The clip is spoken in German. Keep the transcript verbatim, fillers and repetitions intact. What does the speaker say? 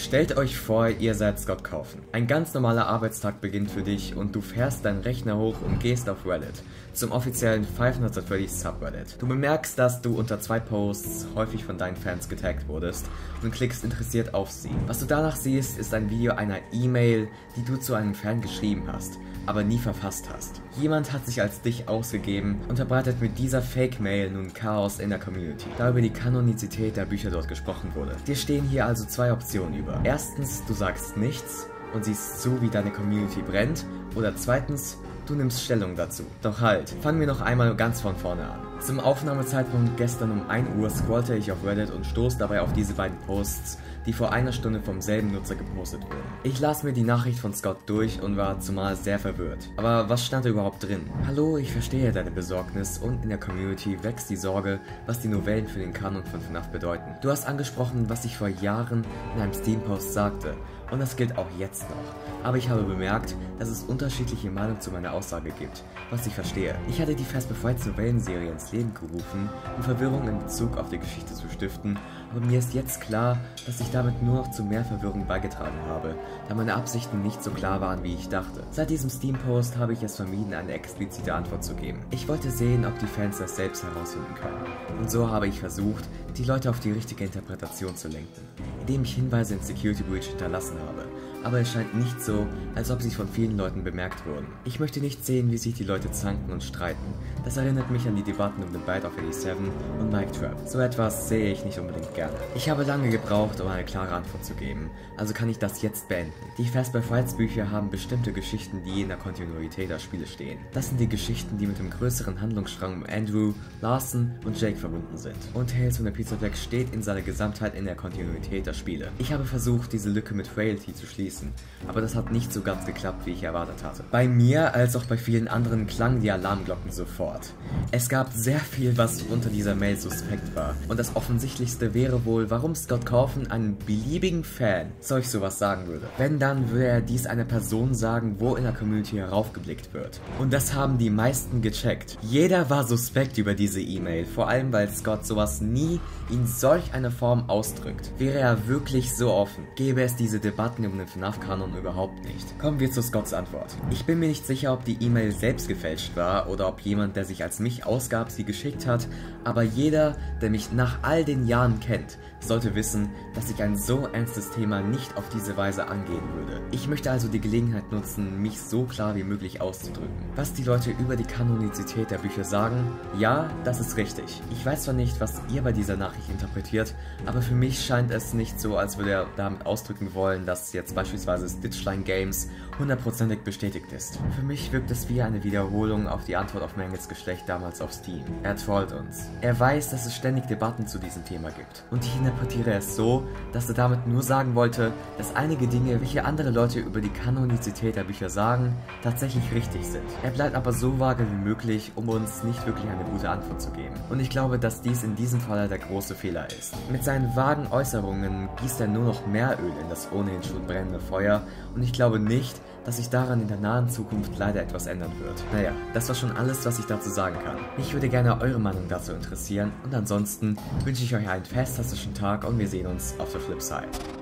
Stellt euch vor, ihr seid Scott Cawthon. Ein ganz normaler Arbeitstag beginnt für dich und du fährst deinen Rechner hoch und gehst auf Reddit, zum offiziellen five hundred thirty Subreddit. Du bemerkst, dass du unter zwei Posts häufig von deinen Fans getaggt wurdest und klickst interessiert auf sie. Was du danach siehst, ist ein Video einer E-Mail, die du zu einem Fan geschrieben hast, aber nie verfasst hast. Jemand hat sich als dich ausgegeben und verbreitet mit dieser Fake-Mail nun Chaos in der Community, da über die Kanonizität der Bücher dort gesprochen wurde. Dir stehen hier also zwei Optionen über. Erstens, du sagst nichts und siehst zu, wie deine Community brennt, oder zweitens, du nimmst Stellung dazu. Doch halt, fangen wir noch einmal ganz von vorne an. Zum Aufnahmezeitpunkt gestern um ein Uhr scrollte ich auf Reddit und stoß dabei auf diese beiden Posts, die vor einer Stunde vom selben Nutzer gepostet wurden. Ich las mir die Nachricht von Scott durch und war zumal sehr verwirrt. Aber was stand da überhaupt drin? Hallo, ich verstehe deine Besorgnis und in der Community wächst die Sorge, was die Novellen für den Kanon von F NAF bedeuten. Du hast angesprochen, was ich vor Jahren in einem Steam-Post sagte. Und das gilt auch jetzt noch. Aber ich habe bemerkt, dass es unterschiedliche Meinungen zu meiner Aussage gibt, was ich verstehe. Ich hatte die Fast Befrites Novellenserie ins Leben gerufen, um Verwirrung in Bezug auf die Geschichte zu stiften, aber mir ist jetzt klar, dass ich damit nur noch zu mehr Verwirrung beigetragen habe, da meine Absichten nicht so klar waren, wie ich dachte. Seit diesem Steam-Post habe ich es vermieden, eine explizite Antwort zu geben. Ich wollte sehen, ob die Fans das selbst herausfinden können. Und so habe ich versucht, die Leute auf die richtige Interpretation zu lenken, indem ich Hinweise in Security Breach hinterlassen habe. Aber es scheint nicht so, als ob sie von vielen Leuten bemerkt wurden. Ich möchte nicht sehen, wie sich die Leute zanken und streiten. Das erinnert mich an die Debatten um The Bite of eighty-seven und Mic Trap. So etwas sehe ich nicht unbedingt gerne. Ich habe lange gebraucht, um eine klare Antwort zu geben, also kann ich das jetzt beenden. Die Fast Befrites Bücher haben bestimmte Geschichten, die in der Kontinuität der Spiele stehen. Das sind die Geschichten, die mit dem größeren Handlungsstrang um Andrew, Larson und Jake verbunden sind. Und Tales from the Pizza Black steht in seiner Gesamtheit in der Kontinuität der Spiele. Ich habe versucht, diese Lücke mit Frailty zu schließen, aber das hat nicht so ganz geklappt, wie ich erwartet hatte. Bei mir, als auch bei vielen anderen, klangen die Alarmglocken sofort. Es gab sehr viel, was unter dieser Mail suspekt war. Und das Offensichtlichste wäre wohl, warum Scott Cawthon einen beliebigen Fan solch sowas sagen würde. Wenn, dann würde er dies einer Person sagen, wo in der Community heraufgeblickt wird. Und das haben die meisten gecheckt. Jeder war suspekt über diese E-Mail, vor allem weil Scott sowas nie in solch einer Form ausdrückt. Wäre er wirklich so offen, gäbe es diese Debatten um den F NAF-Kanon überhaupt nicht. Kommen wir zu Scotts Antwort. Ich bin mir nicht sicher, ob die E-Mail selbst gefälscht war oder ob jemand, der sich als mich ausgab, sie geschickt hat, aber jeder, der mich nach all den Jahren kennt, sollte wissen, dass ich ein so ernstes Thema nicht auf diese Weise angehen würde. Ich möchte also die Gelegenheit nutzen, mich so klar wie möglich auszudrücken. Was die Leute über die Kanonizität der Bücher sagen, ja, das ist richtig. Ich weiß zwar nicht, was ihr bei dieser Nachricht interpretiert, aber für mich scheint es nicht so, als würde er damit ausdrücken wollen, dass jetzt beispielsweise Stitchline Games hundertprozentig bestätigt ist. Für mich wirkt es wie eine Wiederholung auf die Antwort auf Mangels Geschlecht damals auf Steam. Er trollt uns. Er weiß, dass es ständig Debatten zu diesem Thema gibt. Und ich interpretiere es so, dass er damit nur sagen wollte, dass einige Dinge, welche andere Leute über die Kanonizität der Bücher sagen, tatsächlich richtig sind. Er bleibt aber so vage wie möglich, um uns nicht wirklich eine gute Antwort zu geben. Und ich glaube, dass dies in diesem Fall der große Fehler ist. Mit seinen vagen Äußerungen gießt er nur noch mehr Öl in das ohnehin schon brennende Feuer und ich glaube nicht, dass sich daran in der nahen Zukunft leider etwas ändern wird. Naja, das war schon alles, was ich dazu sagen kann. Mich würde gerne eure Meinung dazu interessieren und ansonsten wünsche ich euch einen fantastischen Tag und wir sehen uns auf der Flipside.